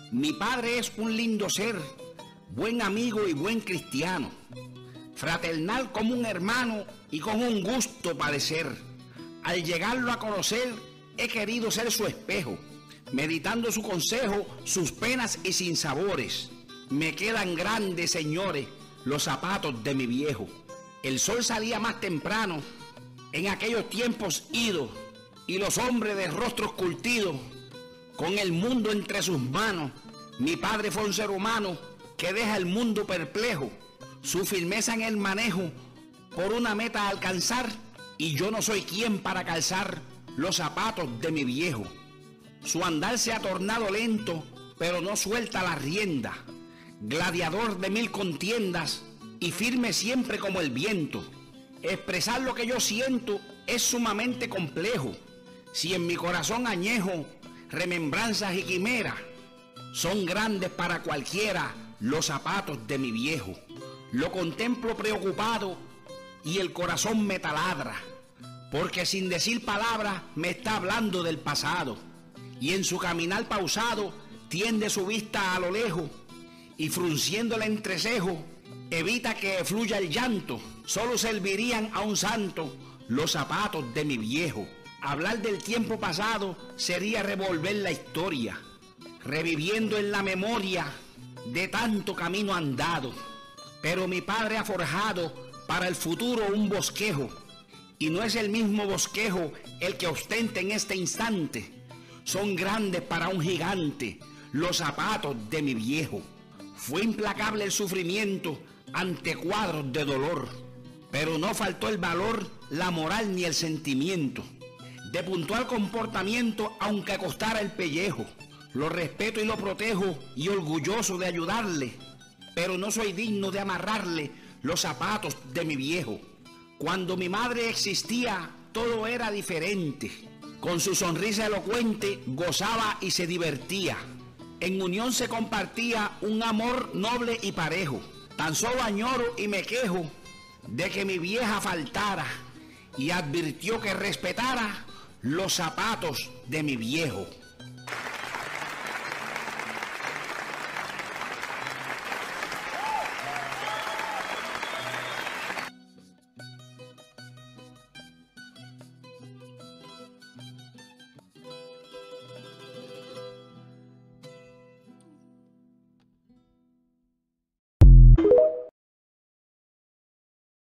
Mi padre es un lindo ser, buen amigo y buen cristiano, fraternal como un hermano y con un gusto padecer. Al llegarlo a conocer, he querido ser su espejo, meditando su consejo, sus penas y sinsabores. Me quedan grandes, señores, los zapatos de mi viejo. El sol salía más temprano en aquellos tiempos idos, y los hombres de rostros curtidos, con el mundo entre sus manos. Mi padre fue un ser humano que deja el mundo perplejo, su firmeza en el manejo por una meta a alcanzar, y yo no soy quien para calzar los zapatos de mi viejo. Su andar se ha tornado lento, pero no suelta la rienda, gladiador de mil contiendas y firme siempre como el viento. Expresar lo que yo siento es sumamente complejo, si en mi corazón añejo remembranzas y quimeras. Son grandes para cualquiera los zapatos de mi viejo. Lo contemplo preocupado y el corazón me taladra, porque sin decir palabras me está hablando del pasado, y en su caminar pausado tiende su vista a lo lejos, y frunciendo el entrecejo evita que fluya el llanto. Solo servirían a un santo los zapatos de mi viejo. Hablar del tiempo pasado sería revolver la historia, reviviendo en la memoria de tanto camino andado. Pero mi padre ha forjado para el futuro un bosquejo, y no es el mismo bosquejo el que ostenta en este instante. Son grandes para un gigante los zapatos de mi viejo. Fue implacable el sufrimiento ante cuadros de dolor, pero no faltó el valor, la moral ni el sentimiento. De puntual comportamiento, aunque costara el pellejo, lo respeto y lo protejo, y orgulloso de ayudarle, pero no soy digno de amarrarle los zapatos de mi viejo. Cuando mi madre existía, todo era diferente. Con su sonrisa elocuente gozaba y se divertía. En unión se compartía un amor noble y parejo. Tan solo añoro y me quejo de que mi vieja faltara, y advirtió que respetara los zapatos de mi viejo.